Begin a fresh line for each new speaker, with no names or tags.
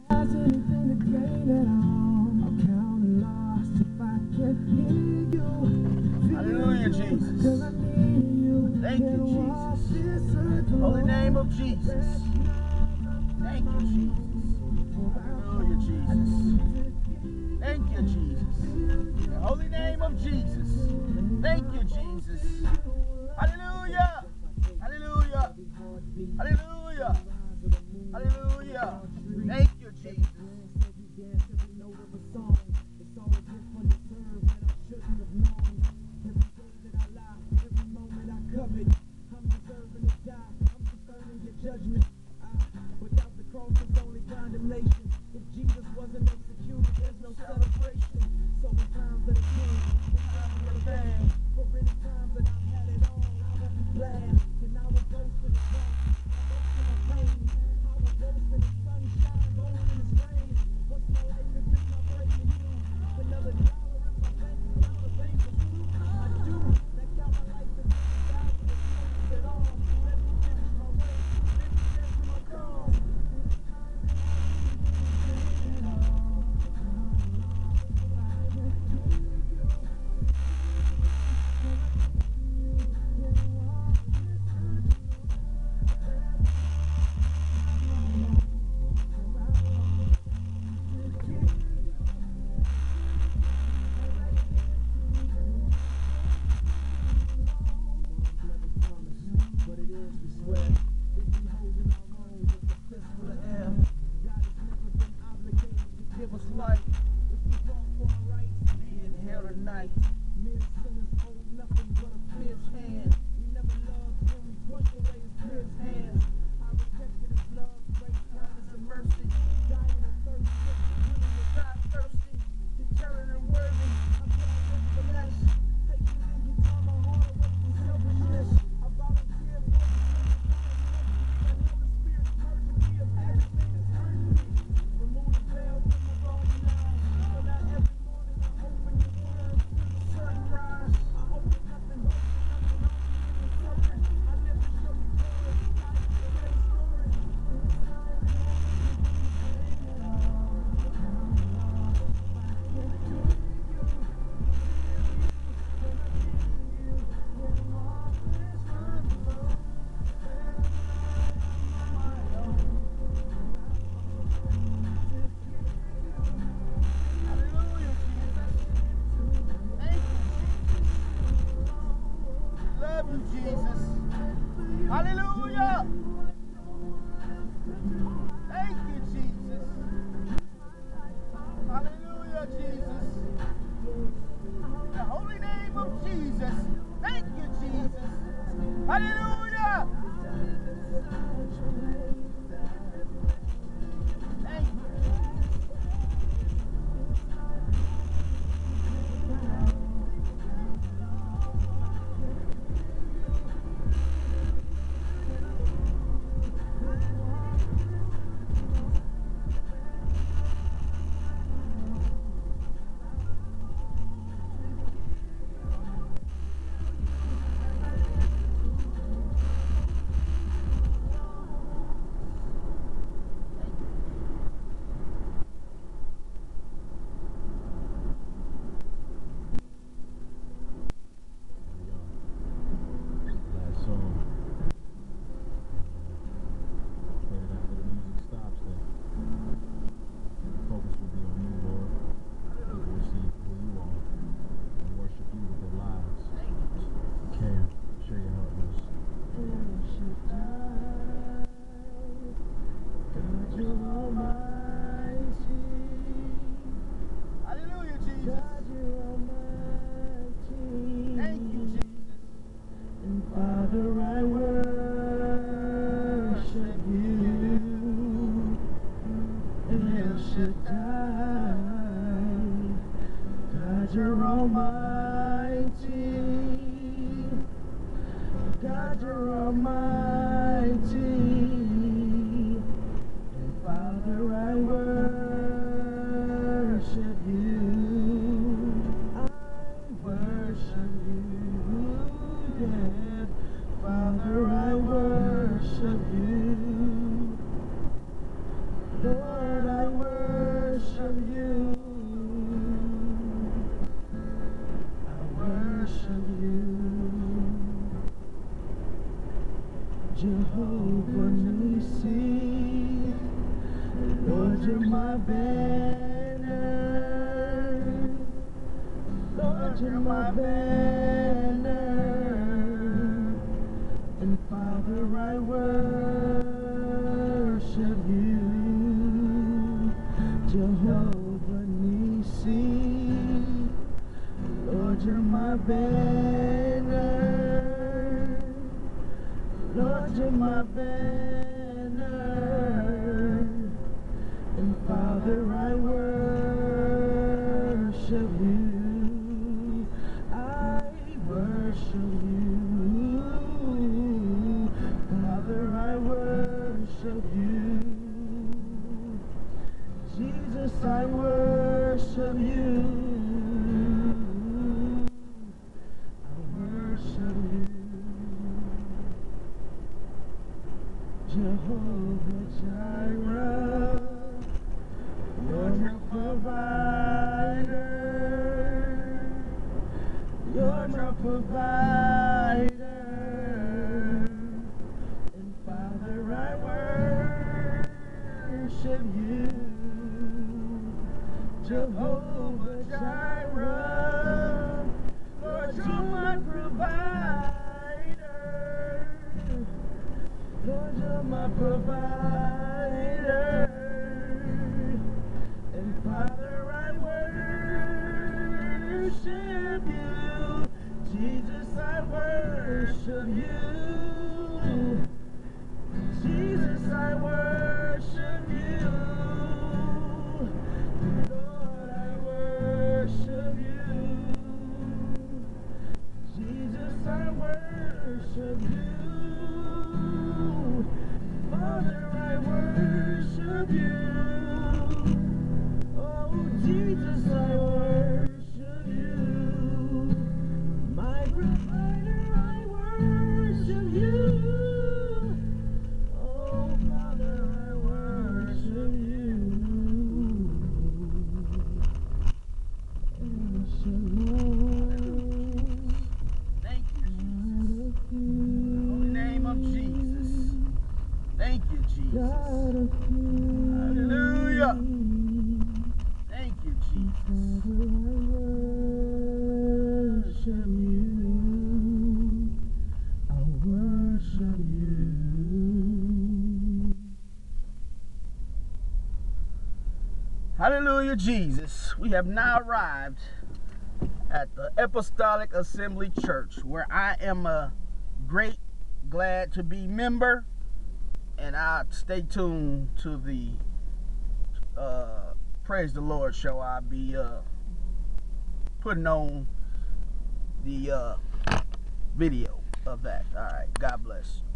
Has anything to gain at all? I'll count a loss if I can hear you.
Hallelujah, Jesus.
Till I need you.
Thank you, Jesus. Holy name of Jesus. Thank you, Jesus. Hallelujah, Jesus. Thank you, Jesus. In the holy name of Jesus. Thank you, Jesus. Hallelujah. Hallelujah. Hallelujah. Hallelujah. Thank you, Jesus.
Without the cross, there's only condemnation. If Jesus wasn't executed, there's no celebration. So many times that it came, for many times that I've had it all, I will be glad. And I will boast in the cross, I boast in the pain, I will boast in the sunshine, boast in the rain. What's my life if it's not praising you? Another dollar in my bank account, a bank of food. I do, that count my life as a value, it's at all. Let me finish my race, let me answer my call. But it is, we swear, if we holding our own with the fist full of air, God has never been obligated to give us life. If we fall for our rights, be in hell tonight. Mere sinners hold nothing but a fierce hand. We never loved him, we pushed away his pierced hands. I rejected his love, grace, kindness, and mercy. Dying of thirst, willing to die thirsty, determined and worthy. I put I live for less. Taking in you, turn my heart away from selfishness. I volunteer for the and Holy Spirit purging me of everything that's hurting me. Remove the veil from my body now. So now every morning I open your word till the sunrise. I open nothing but nothing only in the sermon. I live to show you glory. Life is a great story.
Hallelujah, Jesus. Thank you, Jesus. Love you, Jesus. Hallelujah. Thank you, Jesus. Hallelujah, Jesus. In the holy name of Jesus. Thank you, Jesus. Hallelujah. Thank you.
Last song. Play it after the music stops, then focus will be on you, Lord. People will see who you are and worship you with their lives. Cam, share your heart with us.
God, you're almighty.
Hallelujah, Jesus.
God, you're almighty.
Thank you, Jesus.
And Father, I worship you. El Shaddai. God, you're almighty. God, you're almighty. And Father, I worship you. I worship you. Yeah. Father, I worship you. Lord, I worship Lord, you're my banner. Lord, you're my banner. And Father, I worship you. Jehovah Nissi. Lord, you're my banner. Lord, you're my banner. And Father, I worship you. I worship you. Father, I worship you. Jesus, I worship you. I worship you. Jehovah Jireh, you're my provider. You're my provider. And Father, I worship you. Jehovah Jireh, Lord, you're my provider. Lord, you're my provider. And Father, I worship you. Jesus, I worship you. Jesus, I worship you. Lord, I worship you. Jesus, I worship you. Father, I worship you. Oh, Jesus, I worship you. My provider, I worship you. Oh, Father, I worship you.
Thank you, Jesus. Holy name of Jesus. Thank you, Jesus. Hallelujah. Thank you, Jesus.
I worship you.
Hallelujah, Jesus. We have now arrived at the Apostolic Assembly Church, where I am a glad to be member, and I'll stay tuned to the Praise the Lord show. I'll be putting on the video of that. All right, God bless.